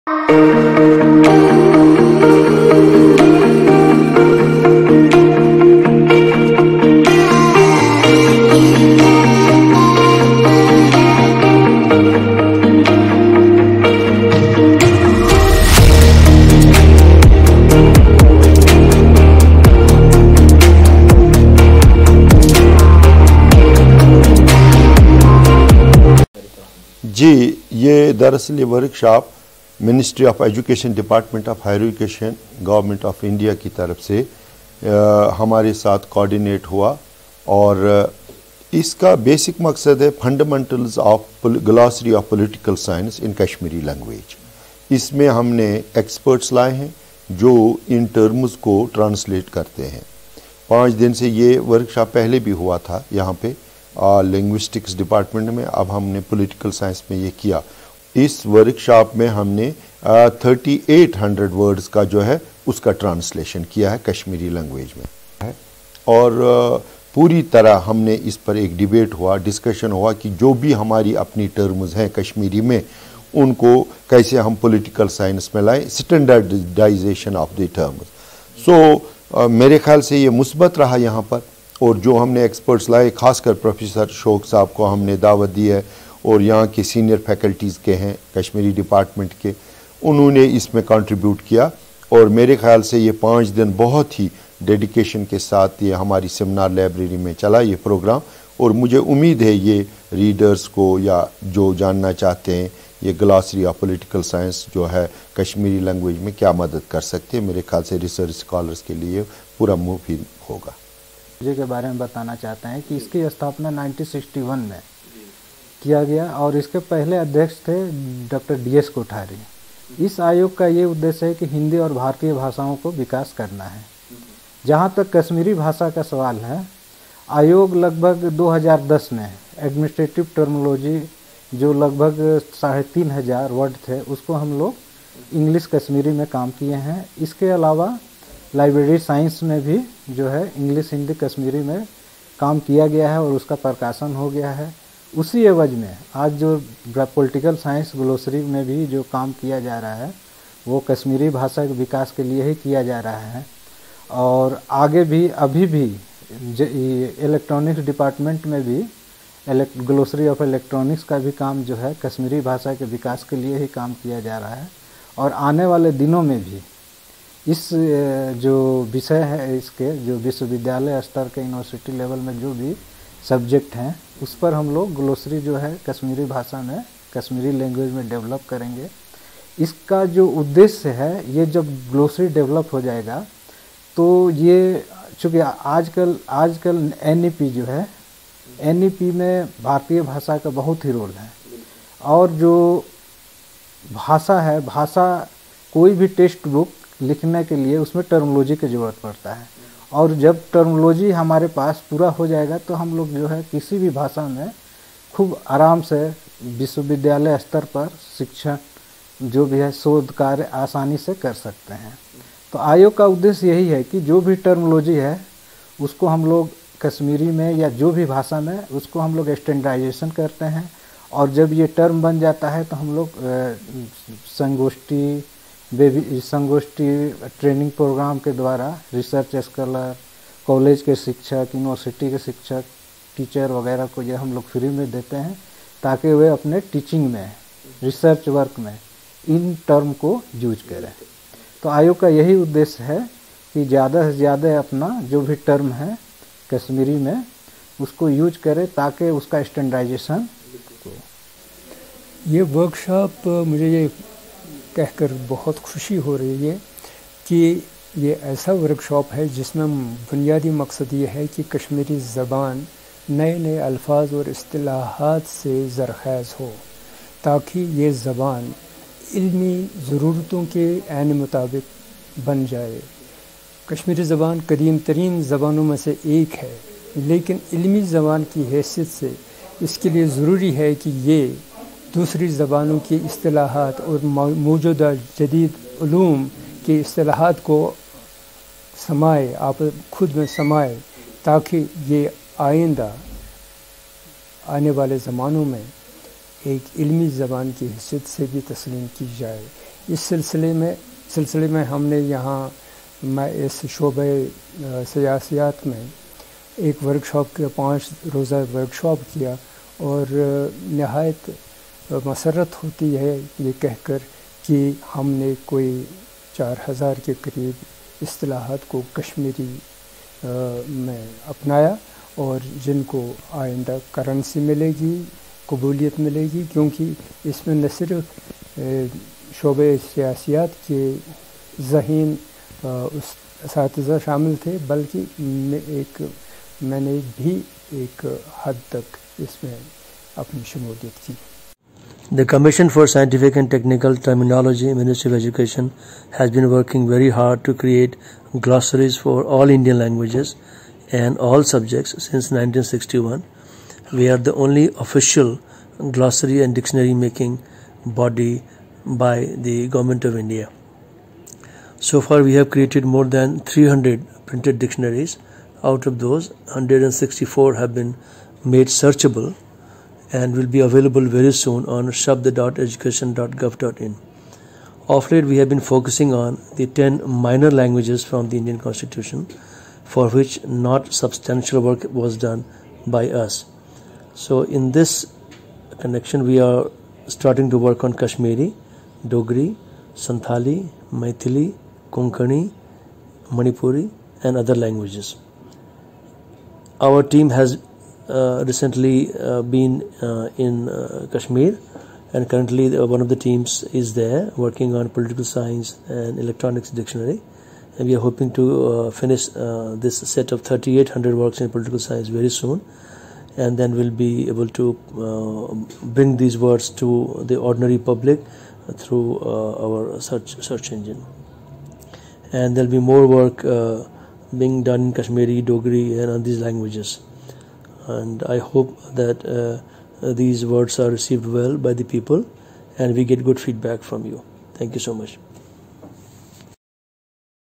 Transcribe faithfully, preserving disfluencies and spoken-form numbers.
जी, ये दरअसल ये workshop ministry of education, department of higher education, government of India की तरफ से आ, हमारे साथ कोऑर्डिनेट हुआ और इसका बेसिक मकसद है fundamentals of glossary of political science in Kashmiri language. इसमें हमने एक्सपर्ट्स लाए हैं जो इन टर्म्स को ट्रांसलेट करते हैं। पाँच दिन से ये वर्कशॉप पहले भी हुआ था यहाँ पे लिंग्विस्टिक्स डिपार्टमेंट में, अब हमने पॉलिटिकल साइंस में ये किया। इस वर्कशॉप में हमने थर्टी एट हंड्रेड वर्ड्स का जो है उसका ट्रांसलेशन किया है कश्मीरी लैंग्वेज में। और आ, पूरी तरह हमने इस पर एक डिबेट हुआ, डिस्कशन हुआ कि जो भी हमारी अपनी टर्म्स हैं कश्मीरी में उनको कैसे हम पॉलिटिकल साइंस में लाएं, standardisation of the terms. So मेरे ख्याल से ये मुस्बत रहा यहाँ पर। और जो हमने एक्सपर्ट्स लाए, खासकर प्रोफेसर शौक साहब को हमने दावत दी है और यहाँ के सीनियर फैकल्टीज़ के हैं कश्मीरी डिपार्टमेंट के, उन्होंने इसमें कंट्रीब्यूट किया। और मेरे ख्याल से ये पाँच दिन बहुत ही डेडिकेशन के साथ ये हमारी सेमिनार लाइब्रेरी में चला ये प्रोग्राम। और मुझे उम्मीद है ये रीडर्स को या जो जानना चाहते हैं ये ग्लॉसरी ऑफ पॉलिटिकल साइंस जो है कश्मीरी लैंग्वेज में क्या मदद कर सकते हैं, मेरे ख्याल से रिसर्च स्कॉलर्स के लिए पूरा मुफीद होगा। के बारे में बताना चाहते हैं कि इसकी स्थापना नाइनटीन सिक्सटी वन में किया गया और इसके पहले अध्यक्ष थे डॉक्टर डी एस कोठारी। इस आयोग का ये उद्देश्य है कि हिंदी और भारतीय भाषाओं को विकास करना है। जहाँ तक कश्मीरी भाषा का सवाल है, आयोग लगभग दो हज़ार दस में एडमिनिस्ट्रेटिव टर्मिनोलॉजी जो लगभग साढ़े तीन हज़ार वर्ड थे उसको हम लोग इंग्लिश कश्मीरी में काम किए हैं। इसके अलावा लाइब्रेरी साइंस में भी जो है इंग्लिश हिंदी कश्मीरी में काम किया गया है और उसका प्रकाशन हो गया है। उसी एवज में आज जो पॉलिटिकल साइंस ग्लोसरी में भी जो काम किया जा रहा है वो कश्मीरी भाषा के विकास के लिए ही किया जा रहा है। और आगे भी अभी भी इलेक्ट्रॉनिक्स डिपार्टमेंट में भी ग्लोसरी ऑफ इलेक्ट्रॉनिक्स का भी काम जो है कश्मीरी भाषा के विकास के लिए ही काम किया जा रहा है। और आने वाले दिनों में भी इस जो विषय है इसके जो विश्वविद्यालय स्तर के यूनिवर्सिटी लेवल में जो भी सब्जेक्ट हैं उस पर हम लोग ग्लोसरी जो है कश्मीरी भाषा में कश्मीरी लैंग्वेज में डेवलप करेंगे। इसका जो उद्देश्य है, ये जब ग्लोसरी डेवलप हो जाएगा तो ये चूँकि आजकल आजकल एन ई पी जो है एन ई पी में भारतीय भाषा का बहुत ही रोल है। और जो भाषा है, भाषा कोई भी टेक्स्ट बुक लिखने के लिए उसमें टर्मिनोलॉजी की ज़रूरत पड़ता है। और जब टर्मिनोलॉजी हमारे पास पूरा हो जाएगा तो हम लोग जो है किसी भी भाषा में खूब आराम से विश्वविद्यालय स्तर पर शिक्षण जो भी है शोध कार्य आसानी से कर सकते हैं। तो आयोग का उद्देश्य यही है कि जो भी टर्मिनोलॉजी है उसको हम लोग कश्मीरी में या जो भी भाषा में उसको हम लोग स्टैंडर्डाइजेशन करते हैं। और जब ये टर्म बन जाता है तो हम लोग संगोष्ठी बेबी संगोष्ठी ट्रेनिंग प्रोग्राम के द्वारा रिसर्च स्कॉलर, कॉलेज के शिक्षक, यूनिवर्सिटी के शिक्षक, टीचर वगैरह को ये हम लोग फ्री में देते हैं ताकि वे अपने टीचिंग में, रिसर्च वर्क में इन टर्म को यूज करें। तो आयोग का यही उद्देश्य है कि ज़्यादा से ज़्यादा अपना जो भी टर्म है कश्मीरी में उसको यूज करें ताकि उसका स्टैंडर्डाइजेशन हो। ये वर्कशॉप मुझे ये कहकर बहुत खुशी हो रही है कि ये ऐसा वर्कशॉप है जिसमें बुनियादी मकसद ये है कि कश्मीरी ज़बान नए नए अल्फाज और इस्तिलाहात से ज़रख़ैज़ हो ताकि ये ज़बान इल्मी ज़रूरतों के ऐन मुताबिक बन जाए। कश्मीरी ज़बान कदीम तरीन ज़बानों में से एक है, लेकिन इल्मी ज़बान की हैसियत से इसके लिए ज़रूरी है कि ये दूसरी ज़बानों की इस्तिलाहात और मौजूदा जदीद उलूम के इस्तिलाहात को समाए, आप खुद में समाए, ताकि ये आइंदा आने वाले ज़मानों में एक इल्मी ज़बान की हैसियत से भी तस्लीम की जाए। इस सिलसिले में सिलसिले में हमने यहाँ मैं इस शोबे सियासियात में एक वर्कशॉप के पाँच रोज़ा वर्कशॉप किया और नहायत मसरत होती है ये कहकर कि हमने कोई चार हज़ार के करीब इस्तिलाहात को कश्मीरी में अपनाया और जिनको आइंदा करेंसी मिलेगी, कबूलियत मिलेगी, क्योंकि इसमें न सिर्फ शोबे सियासियात के ज़हीन उस असातिज़ा शामिल थे, बल्कि एक मैंने भी एक हद तक इसमें अपनी शमूलियत की। The Commission for Scientific and Technical Terminology, Ministry of Education, has been working very hard to create glossaries for all Indian languages and all subjects since nineteen sixty-one. We are the only official glossary and dictionary making body by the Government of India. So far we have created more than three hundred printed dictionaries. Out of those, one hundred sixty-four have been made searchable and will be available very soon on shabd dot education dot gov dot in. Of late we have been focusing on the ten minor languages from the Indian Constitution, for which not substantial work was done by us. So in this connection we are starting to work on Kashmiri, Dogri, Santhali, Maithili, Konkani, Manipuri and other languages. Our team has uh, recently uh, been uh, in uh, Kashmir, and currently uh, one of the teams is there working on political science and electronics dictionary, and we are hoping to uh, finish uh, this set of thirty-eight hundred works in political science very soon, and then we'll be able to uh, bring these words to the ordinary public through uh, our search search engine. And there'll be more work uh, being done in Kashmiri, Dogri and on these languages. And I hope that uh, these words are received well by the people and we get good feedback from you. Thank you so much.